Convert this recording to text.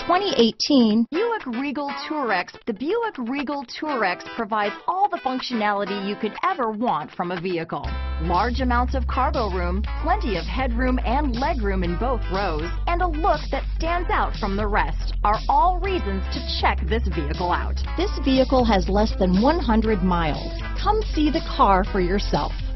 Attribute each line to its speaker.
Speaker 1: 2018 Buick Regal TourX. The Buick Regal TourX provides all the functionality you could ever want from a vehicle. Large amounts of cargo room, plenty of headroom and legroom in both rows, and a look that stands out from the rest are all reasons to check this vehicle out. This vehicle has less than 100 miles. Come see the car for yourself.